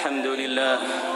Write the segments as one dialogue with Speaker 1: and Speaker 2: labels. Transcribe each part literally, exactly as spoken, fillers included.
Speaker 1: الحمد لله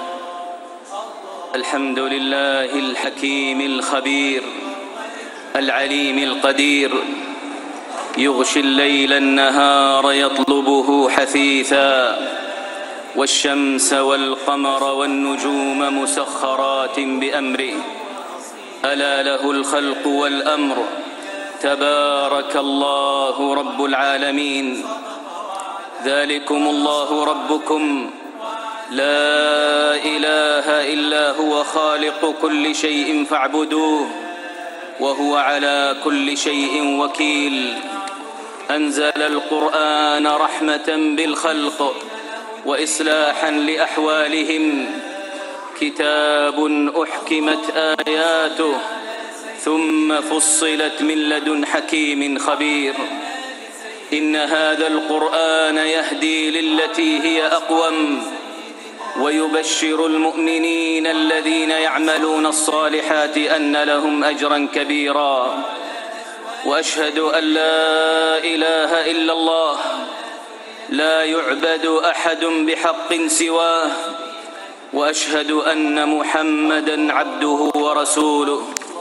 Speaker 1: الحمد لله الحكيم الخبير العليم القدير، يغشي الليل النهار يطلبه حثيثا، والشمس والقمر والنجوم مسخرات بأمره، ألا له الخلق والأمر، تبارك الله رب العالمين. ذلكم الله ربكم لا إله إلا هو خالق كل شيء فاعبدوه وهو على كل شيء وكيل. أنزل القرآن رحمة بالخلق وإصلاحا لأحوالهم، كتاب أحكمت آياته ثم فصلت من لدن حكيم خبير. إن هذا القرآن يهدي للتي هي أقوم، ويبشر المؤمنين الذين يعملون الصالحات أن لهم أجرا كبيرا. وأشهد أن لا إله إلا الله، لا يعبد أحد بحق سواه، وأشهد أن محمدًا عبده ورسوله.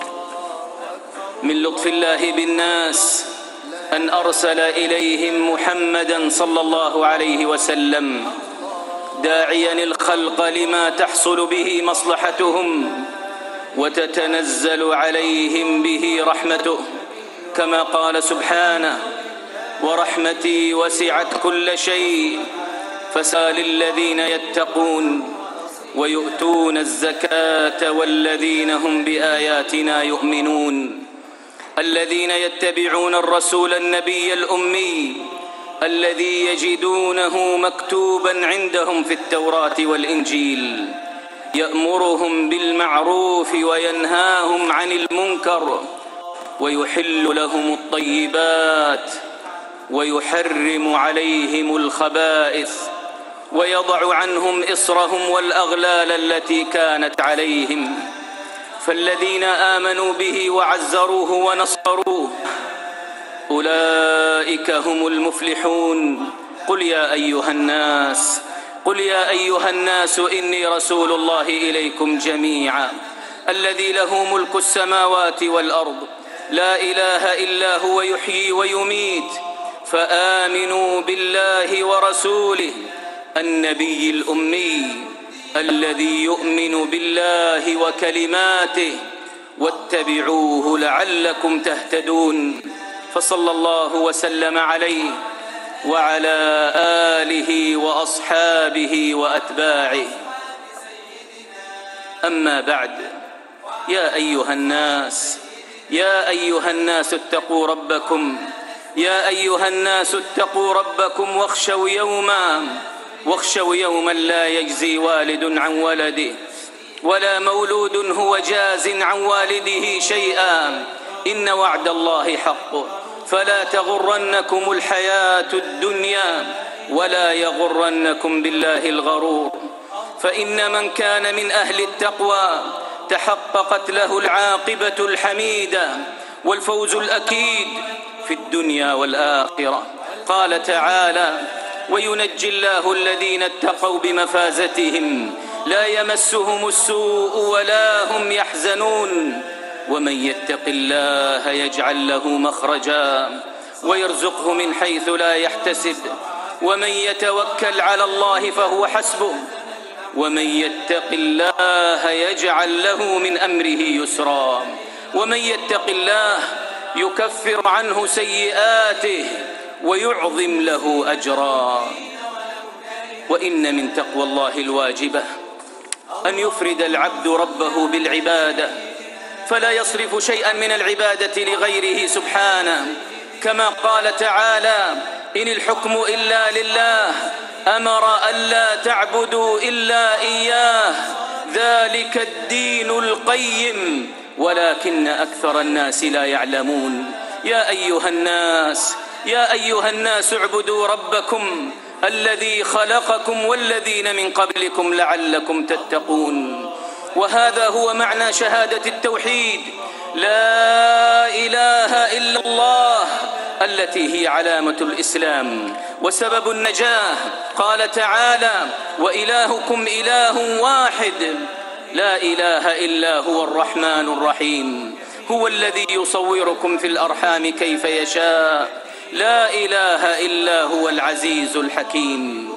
Speaker 1: من لطف الله بالناس أن أرسل إليهم محمدًا صلى الله عليه وسلم، داعياً الخلق لما تحصل به مصلحتهم وتتنزل عليهم به رحمته، كما قال سبحانه: ورحمتي وسعت كل شيء فسال الذين يتقون ويؤتون الزكاة والذين هم بآياتنا يؤمنون. الذين يتبعون الرسول النبي الأمي الذي يجدونه مكتوبا عندهم في التوراة والإنجيل، يأمرهم بالمعروف وينهاهم عن المنكر، ويحل لهم الطيبات ويحرم عليهم الخبائث، ويضع عنهم إصرهم والأغلال التي كانت عليهم. فالذين آمنوا به وعزروه ونصروه أولئك هم المفلحون. قل يا أيها الناس قل يا أيها الناس إني رسول الله إليكم جميعا الذي له ملك السماوات والأرض، لا إله إلا هو يحيي ويميت، فآمنوا بالله ورسوله النبي الأمي الذي يؤمن بالله وكلماته، واتبعوه لعلكم تهتدون. فصلى الله وسلم عليه وعلى آله وأصحابه وأتباعه. أما بعد، يا أيها الناس يا أيها الناس اتقوا ربكم يا أيها الناس اتقوا ربكم واخشوا يوما واخشوا يوما لا يجزي والد عن ولده ولا مولود هو جاز عن والده شيئا، إن وعد الله حق، فلا تغرنكم الحياة الدنيا ولا يغرنكم بالله الغرور. فإن من كان من أهل التقوى تحققت له العاقبة الحميدة والفوز الأكيد في الدنيا والآخرة. قال تعالى: وينجي الله الذين اتقوا بمفازتهم لا يمسهم السوء ولا هم يحزنون، ومن يتق الله يجعل له مخرجا ويرزقه من حيث لا يحتسب، ومن يتوكل على الله فهو حسبه، ومن يتق الله يجعل له من أمره يسرا، ومن يتق الله يكفر عنه سيئاته ويعظم له أجرا. وإن من تقوى الله الواجبة أن يفرد العبد ربه بالعبادة، فلا يصرف شيئا من العبادة لغيره سبحانه، كما قال تعالى: إن الحكم إلا لله أمر ألا تعبدوا إلا إياه ذلك الدين القيم ولكن أكثر الناس لا يعلمون. يا أيها الناس يا أيها الناس اعبدوا ربكم الذي خلقكم والذين من قبلكم لعلكم تتقون. وهذا هو معنى شهادة التوحيد: لا إله إلا الله التي هي علامة الإسلام وسبب النجاة. قال تعالى: وإلهكم إله واحد لا إله إلا هو الرحمن الرحيم هو الذي يصوركم في الأرحام كيف يشاء لا إله إلا هو العزيز الحكيم.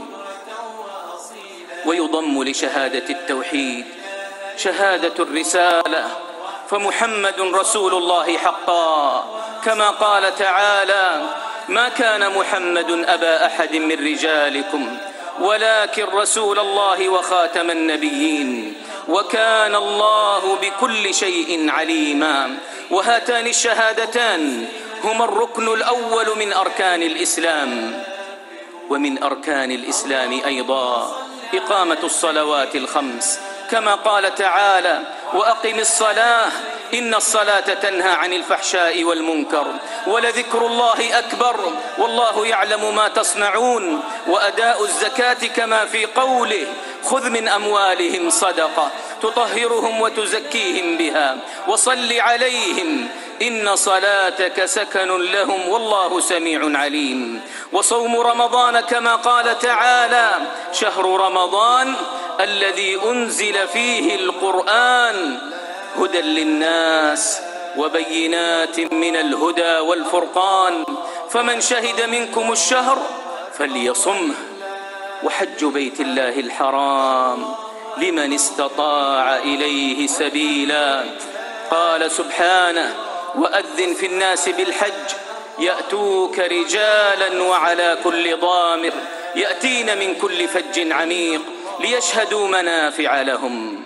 Speaker 1: ويضم لشهادة التوحيد شهادة الرسالة، فمحمد رسول الله حقا، كما قال تعالى: ما كان محمد أبا أحد من رجالكم ولكن رسول الله وخاتم النبيين وكان الله بكل شيء عليما. وهاتان الشهادتان هما الركن الأول من أركان الإسلام. ومن أركان الإسلام أيضا إقامة الصلوات الخمس، كما قال تعالى: وأقم الصلاة إن الصلاة تنهى عن الفحشاء والمنكر ولذكر الله أكبر والله يعلم ما تصنعون. وأداء الزكاة كما في قوله: خذ من أموالهم صدقة تطهرهم وتزكيهم بها وصل عليهم إن صلاتك سكن لهم والله سميع عليم. وصوم رمضان كما قال تعالى: شهر رمضان الذي أنزل فيه القرآن هدى للناس وبينات من الهدى والفرقان فمن شهد منكم الشهر فليصمه. وحج بيت الله الحرام لمن استطاع إليه سبيلا. قال سبحانه: وأذن في الناس بالحج يأتوك رجالا وعلى كل ضامر يأتين من كل فج عميق ليشهدوا منافع لهم.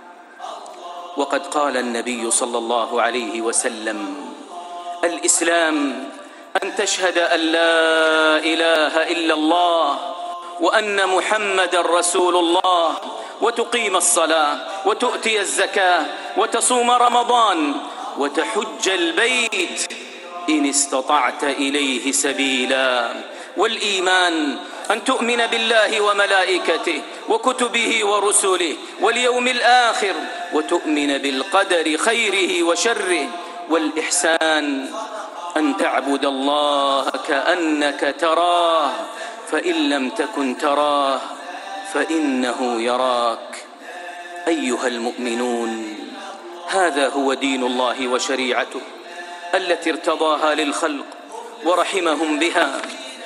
Speaker 1: وقد قال النبي صلى الله عليه وسلم: الإسلام أن تشهد أن لا إله إلا الله وأن محمد رسول الله وتقيم الصلاة وتؤتي الزكاة وتصوم رمضان وتحج البيت إن استطعت إليه سبيلا. والإيمان أن تؤمن بالله وملائكته وكتبه ورسله واليوم الآخر وتؤمن بالقدر خيره وشره. والإحسان أن تعبد الله كأنك تراه فإن لم تكن تراه فإنه يراك. أيها المؤمنون، هذا هو دين الله وشريعته التي ارتضاها للخلق ورحمهم بها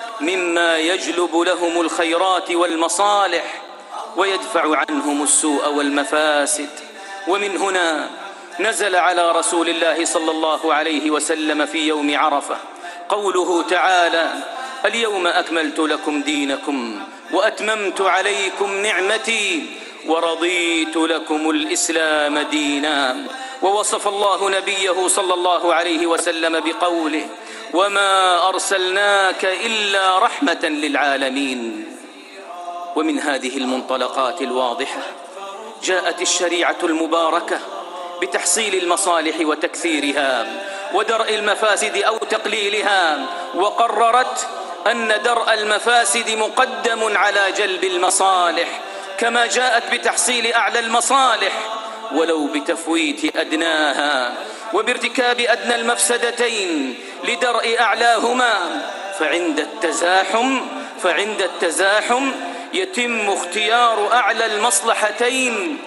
Speaker 1: مما يجلب لهم الخيرات والمصالح ويدفع عنهم السوء والمفاسد. ومن هنا نزل على رسول الله صلى الله عليه وسلم في يوم عرفة قوله تعالى: اليوم أكملت لكم دينكم وأتممت عليكم نعمتي ورضيت لكم الإسلام دينا. ووصف الله نبيه صلى الله عليه وسلم بقوله: وما أرسلناك إلا رحمة للعالمين. ومن هذه المنطلقات الواضحة جاءت الشريعة المباركة بتحصيل المصالح وتكثيرها ودرء المفاسد أو تقليلها، وقررت أن درء المفاسد مقدم على جلب المصالح، كما جاءت بتحصيل أعلى المصالح ولو بتفويت أدناها وبارتكاب أدنى المفسدتين لدرء أعلاهما. فعند التزاحم فعند التزاحم يتم اختيار أعلى المصلحتين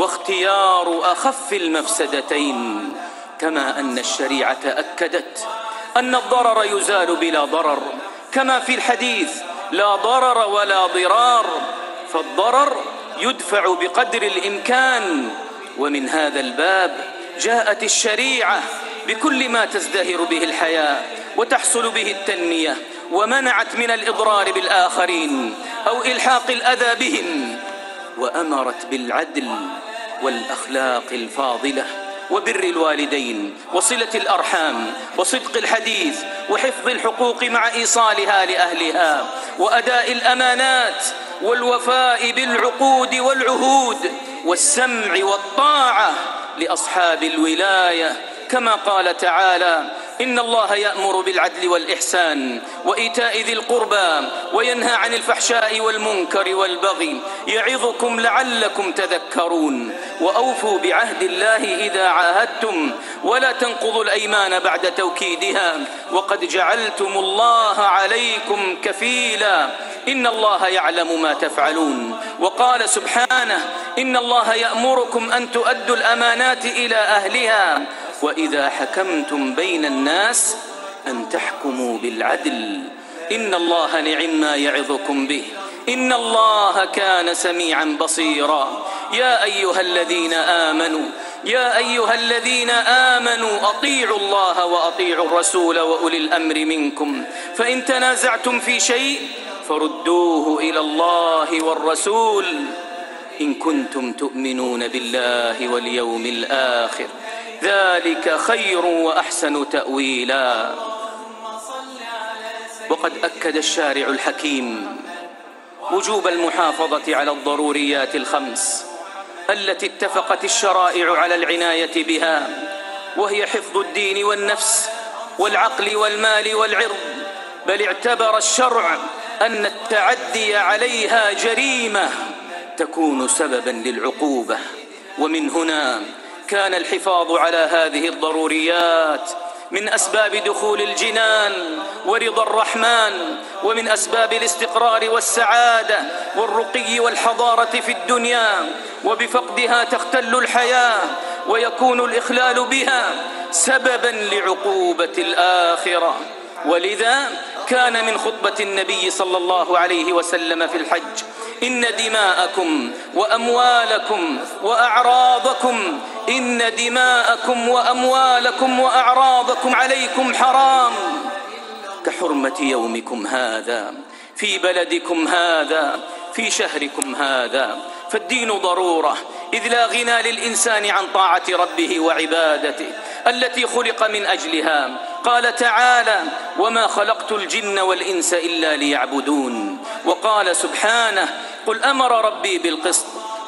Speaker 1: واختيار أخف المفسدتين. كما أن الشريعة أكدت أن الضرر يزال بلا ضرر، كما في الحديث: لا ضرر ولا ضرار، فالضرر يدفع بقدر الإمكان. ومن هذا الباب جاءت الشريعة بكل ما تزدهر به الحياة وتحصل به التنمية، ومنعت من الإضرار بالآخرين أو إلحاق الأذى بهم، وأمرت بالعدل والأخلاق الفاضلة وبر الوالدين وصلة الأرحام وصدق الحديث وحفظ الحقوق مع إيصالها لأهلها وأداء الأمانات والوفاء بالعقود والعهود والسمع والطاعة لأصحاب الولاية، كما قال تعالى: إن الله يأمر بالعدل والإحسان وإيتاء ذي القربى وينهى عن الفحشاء والمنكر والبغي يعظكم لعلكم تذكرون. وأوفوا بعهد الله إذا عاهدتم ولا تنقضوا الأيمان بعد توكيدها وقد جعلتم الله عليكم كفيلا إن الله يعلم ما تفعلون. وقال سبحانه إن الله يأمركم أن تؤدوا الأمانات إلى أهلها وإذا حكمتم بين الناس أن تحكموا بالعدل إن الله نعم ما يعظكم به إن الله كان سميعا بصيرا. يا أيها الذين آمنوا يا أيها الذين آمنوا أطيعوا الله وأطيعوا الرسول وأولي الأمر منكم فإن تنازعتم في شيء فردوه إلى الله والرسول إن كنتم تؤمنون بالله واليوم الآخر ذلك خير وأحسن تأويلا. وقد أكد الشارع الحكيم وجوب المحافظة على الضروريات الخمس التي اتفقت الشرائع على العناية بها وهي حفظ الدين والنفس والعقل والمال والعرض، بل اعتبر الشرع أن التعدي عليها جريمة تكون سببا للعقوبة. ومن هنا كان الحفاظ على هذه الضروريات من أسباب دخول الجنان ورضا الرحمن ومن أسباب الاستقرار والسعادة والرقي والحضارة في الدنيا، وبفقدها تختل الحياة ويكون الإخلال بها سببا لعقوبة الآخرة. ولذا كان من خطبة النبي صلى الله عليه وسلم في الحج إن دماءكم وأموالكم وأعراضكم إن دماءكم وأموالكم وأعراضكم عليكم حرام كحرمة يومكم هذا في بلدكم هذا في شهركم هذا. فالدين ضرورة إذ لا غنى للإنسان عن طاعة ربه وعبادته التي خلق من أجلها. قال تعالى وما خلقت الجن والإنس إلا ليعبدون. وقال سبحانه قل أمر ربي بالقسط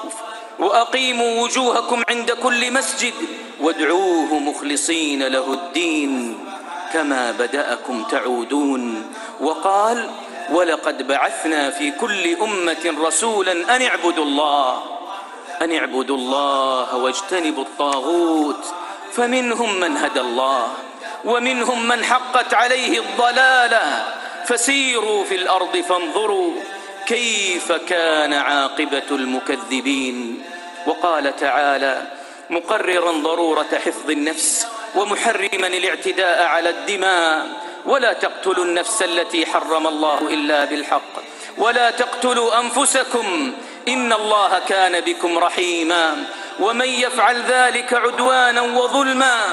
Speaker 1: وأقيموا وجوهكم عند كل مسجد وادعوه مخلصين له الدين كما بدأكم تعودون. وقال ولقد بعثنا في كل أمة رسولا أن اعبدوا الله أن اعبدوا الله واجتنبوا الطاغوت فمنهم من هدى الله ومنهم من حقت عليه الضلالة فسيروا في الأرض فانظروا كيف كان عاقبة المكذبين. وقال تعالى مقررا ضرورة حفظ النفس ومحرما الاعتداء على الدماء ولا تقتلوا النفس التي حرم الله إلا بالحق ولا تقتلوا أنفسكم إن الله كان بكم رحيما ومن يفعل ذلك عدوانا وظلما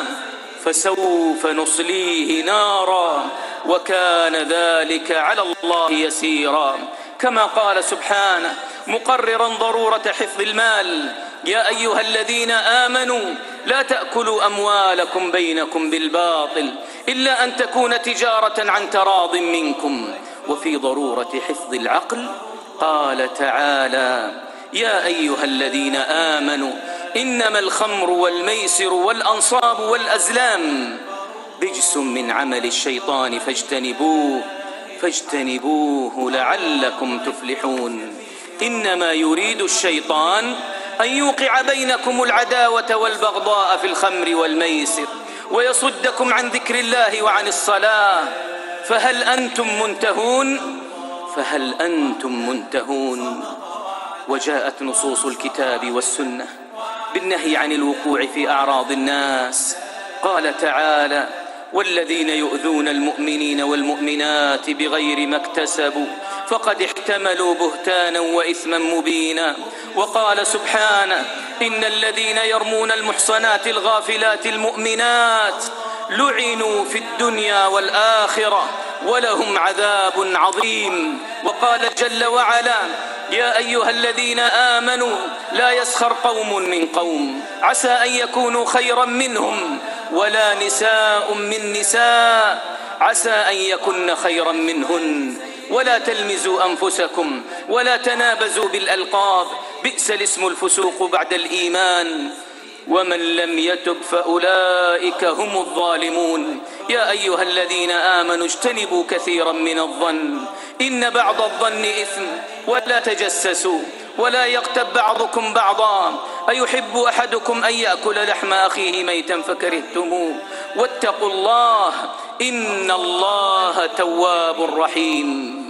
Speaker 1: فسوف نصليه نارا وكان ذلك على الله يسيرا. كما قال سبحانه مقررا ضرورة حفظ المال يا أيها الذين آمنوا لا تأكلوا أموالكم بينكم بالباطل إلا أن تكون تجارة عن تراض منكم. وفي ضرورة حفظ العقل قال تعالى يا أيها الذين آمنوا إنما الخمر والميسر والأنصاب والأزلام رجس من عمل الشيطان فاجتنبوه فاجتنبوه لعلكم تفلحون. إنما يريد الشيطان أن يوقع بينكم العداوة والبغضاء في الخمر والميسر ويصدكم عن ذكر الله وعن الصلاة فهل أنتم منتهون فهل أنتم منتهون. وجاءت نصوص الكتاب والسنة بالنهي عن الوقوع في أعراض الناس. قال تعالى والذين يؤذون المؤمنين والمؤمنات بغير ما اكتسبوا فقد احتملوا بهتانا وإثما مبينا. وقال سبحانه إن الذين يرمون المحصنات الغافلات المؤمنات لعنوا في الدنيا والآخرة ولهم عذاب عظيم. وقال جل وعلا يا أيها الذين آمنوا لا يسخر قوم من قوم عسى أن يكونوا خيرا منهم ولا نساء من نساء عسى أن يكن خيرا منهن ولا تلمزوا أنفسكم ولا تنابزوا بالألقاب بئس الاسم الفسوق بعد الإيمان ومن لم يتب فأولئك هم الظالمون. يا أيها الذين آمنوا اجتنبوا كثيرا من الظن إن بعض الظن إثم ولا تجسسوا ولا يغتب بعضكم بعضا أيحب أحدكم أن يأكل لحم أخيه ميتا فكرهتموه واتقوا الله إن الله تواب رحيم.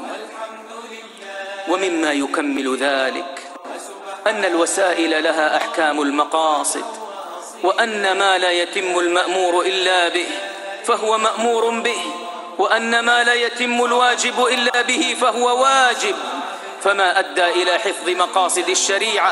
Speaker 1: ومما يكمل ذلك أن الوسائل لها أحكام المقاصد، وأن ما لا يتم المأمور إلا به فهو مأمور به، وأن ما لا يتم الواجب إلا به فهو واجب. فما أدى إلى حفظ مقاصد الشريعة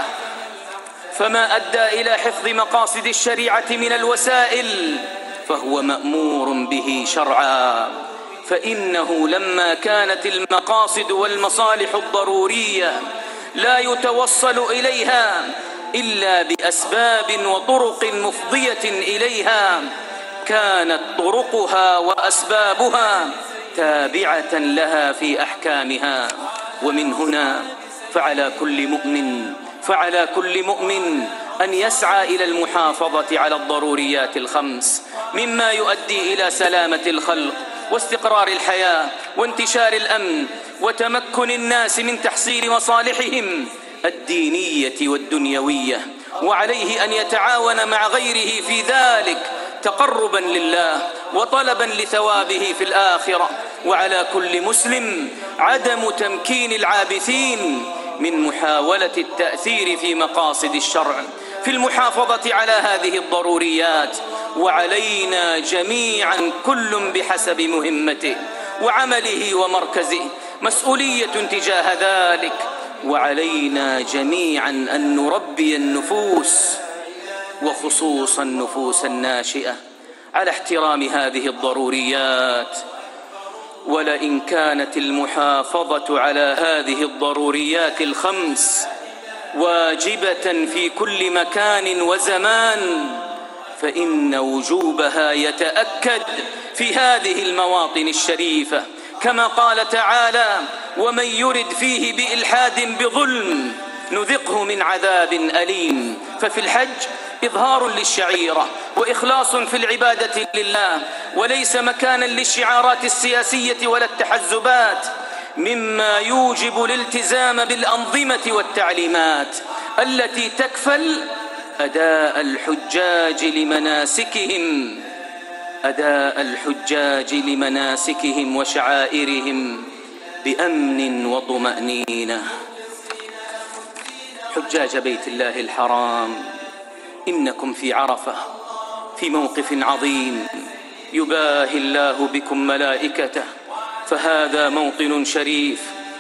Speaker 1: فما أدى إلى حفظ مقاصد الشريعة من الوسائل فهو مأمور به شرعا. فإنه لما كانت المقاصد والمصالح الضرورية لا يتوصل إليها إلا بأسباب وطرق مفضية إليها، كانت طرقها وأسبابها تابعة لها في أحكامها. ومن هنا فعلى كل مؤمن فعلى كل مؤمن أن يسعى إلى المحافظة على الضروريات الخمس مما يؤدي إلى سلامة الخلق واستقرار الحياة وانتشار الأمن وتمكن الناس من تحصيل مصالحهم الدينية والدنيوية. وعليه أن يتعاون مع غيره في ذلك تقربا لله وطلبا لثوابه في الآخرة. وعلى كل مسلم عدم تمكين العابثين من محاولة التأثير في مقاصد الشرع في المحافظة على هذه الضروريات. وعلينا جميعا كل بحسب مهمته وعمله ومركزه مسؤولية تجاه ذلك. وعلينا جميعا أن نربي النفوس وخصوصا النفوس الناشئة على احترام هذه الضروريات. ولئن كانت المحافظة على هذه الضروريات الخمس واجبة في كل مكان وزمان فإن وجوبها يتأكد في هذه المواطن الشريفة، كما قال تعالى: ومن يرد فيه بإلحاد بظلم نذقه من عذاب أليم. ففي الحج إظهار للشعيرة وإخلاص في العبادة لله، وليس مكانا للشعارات السياسية ولا التحزبات، مما يوجب الالتزام بالأنظمة والتعليمات التي تكفل أداء الحجاج لمناسكهم أداء الحجاج لمناسكهم وشعائرهم بأمن وطمأنينة. حجاج بيت الله الحرام، إنكم في عرفة في موقف عظيم يباهي الله بكم ملائكته، فهذا موطن شريف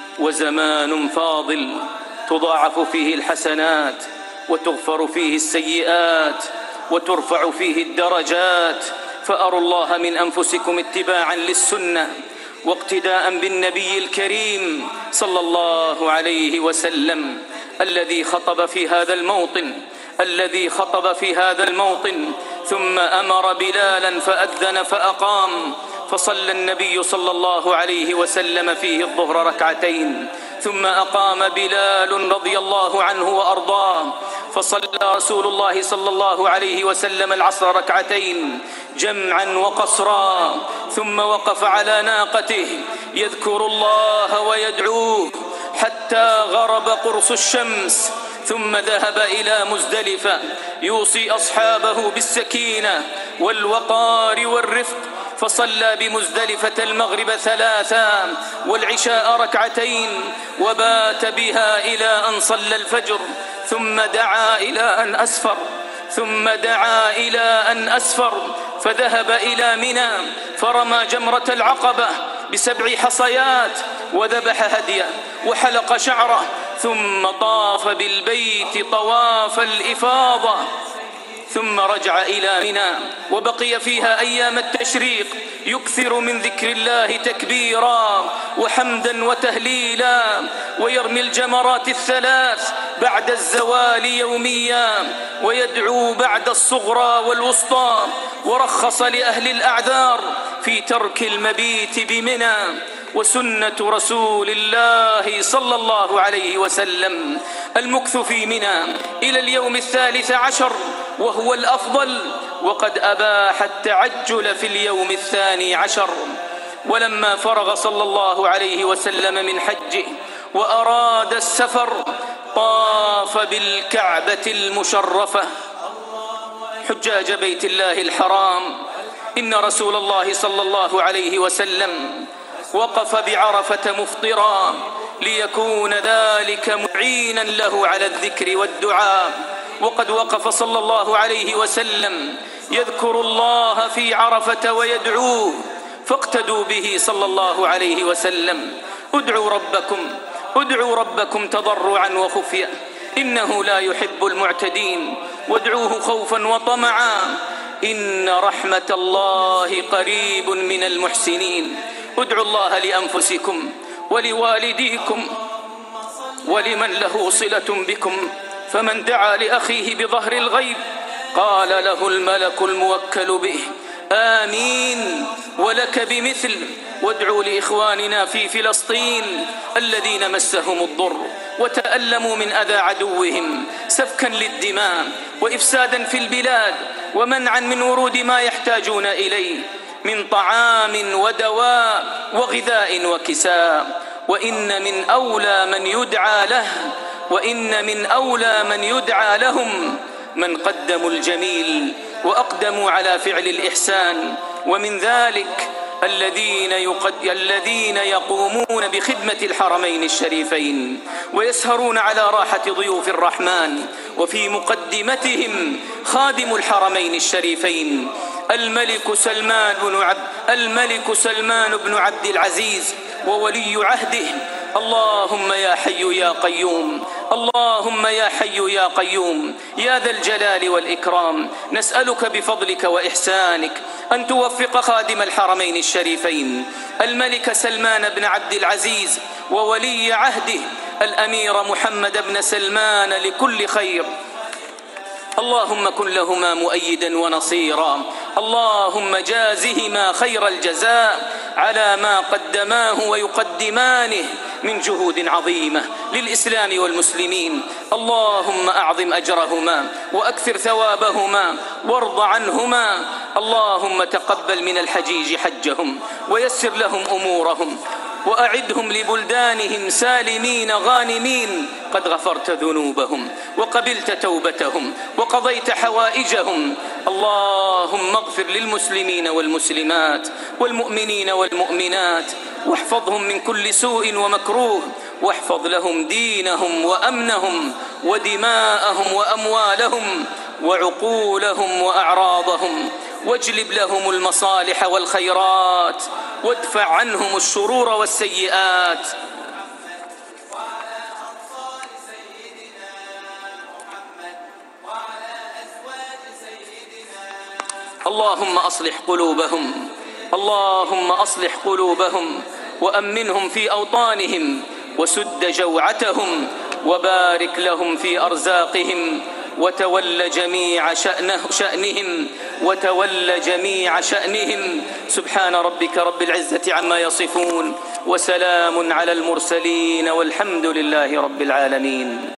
Speaker 1: وزمان فاضل تضاعف فيه الحسنات وتغفر فيه السيئات وترفع فيه الدرجات. فأروا الله من أنفسكم اتباعا للسنة واقتداء بالنبي الكريم صلى الله عليه وسلم الذي خطب في هذا الموطن الذي خطب في هذا الموطن ثم أمر بلالا فأذن فأقام، فصلى النبي صلى الله عليه وسلم فيه الظهر ركعتين، ثم أقام بلال رضي الله عنه وأرضاه، فصلى رسول الله صلى الله عليه وسلم العصر ركعتين جمعا وقصرا، ثم وقف على ناقته يذكر الله ويدعوه حتى غرب قرص الشمس، ثم ذهب إلى مزدلفة يوصي أصحابه بالسكينة والوقار والرفق، فصلى بمزدلفة المغرب ثلاثا والعشاء ركعتين، وبات بها إلى أن صلى الفجر، ثم دعا إلى أن أسفر ثم دعا إلى أن أسفر فذهب إلى منى فرمى جمرة العقبة بسبع حصيات وذبح هديه وحلق شعره، ثم طاف بالبيت طواف الإفاضة، ثم رجع إلى منى وبقي فيها أيام التشريق يكثر من ذكر الله تكبيرا وحمدا وتهليلا، ويرمي الجمرات الثلاث بعد الزوال يوميا، ويدعو بعد الصغرى والوسطى، ورخص لأهل الأعذار في ترك المبيت بمنى. وسنة رسول الله صلى الله عليه وسلم المكث في منى إلى اليوم الثالث عشر وهو الأفضل، وقد أباح التعجل في اليوم الثاني عشر. ولما فرغ صلى الله عليه وسلم من حجه وأراد السفر طاف بالكعبة المشرفة. حجاج بيت الله الحرام، إن رسول الله صلى الله عليه وسلم وقف بعرفة مفطرا ليكون ذلك معينا له على الذكر والدعاء، وقد وقف صلى الله عليه وسلم يذكر الله في عرفة ويدعوه، فاقتدوا به صلى الله عليه وسلم. ادعوا ربكم ادعوا ربكم تضرعا وخفيا إنه لا يحب المعتدين، وادعوه خوفا وطمعا إن رحمة الله قريب من المحسنين. ادعوا الله لأنفسكم ولوالديكم ولمن له صلة بكم، فمن دعا لأخيه بظهر الغيب قال له الملك الموكل به آمين ولك بمثل. وادعوا لإخواننا في فلسطين الذين مسهم الضر وتألموا من أذى عدوهم سفكا للدماء وإفسادا في البلاد ومنعا من ورود ما يحتاجون إليه من طعام ودواء وغذاء وكساء. وإن من أولى من يدعى له وإن من أولى من يدعى لهم من قدموا الجميل وأقدموا على فعل الإحسان، ومن ذلك الذين, يقد... الذين يقومون بخدمة الحرمين الشريفين ويسهرون على راحة ضيوف الرحمن، وفي مقدمتهم خادم الحرمين الشريفين الملك سلمان بن عبد الملك سلمان بن عبد العزيز وولي عهده. اللهم يا حي يا قيوم اللهم يا حي يا قيوم يا ذا الجلال والإكرام، نسألك بفضلك وإحسانك أن توفق خادم الحرمين الشريفين الملك سلمان بن عبد العزيز وولي عهده الأمير محمد بن سلمان لكل خير. اللهم كن لهما مؤيدا ونصيرا، اللهم جازهما خير الجزاء على ما قدماه ويقدمانه من جهود عظيمة للإسلام والمسلمين. اللهم أعظم أجرهما وأكثر ثوابهما وارض عنهما. اللهم تقبل من الحجيج حجهم ويسر لهم أمورهم وأعدهم لبلدانهم سالمين غانمين، قد غفرت ذنوبهم وقبلت توبتهم وقضيت حوائجهم. اللهم اغفر للمسلمين والمسلمات والمؤمنين والمؤمنات واحفظهم من كل سوء ومكروه، واحفظ لهم دينهم وأمنهم ودماءهم وأموالهم وعقولهم وأعراضهم، واجلب لهم المصالح والخيرات وادفع عنهم الشرور والسيئات. اللهم أصلح قلوبهم اللهم أصلح قلوبهم وأمنهم في أوطانهم وسد جوعتهم وبارك لهم في أرزاقهم وتول جميع شأنه شأنهم وتول جميع شأنهم. سبحان ربك رب العزة عما يصفون وسلام على المرسلين والحمد لله رب العالمين.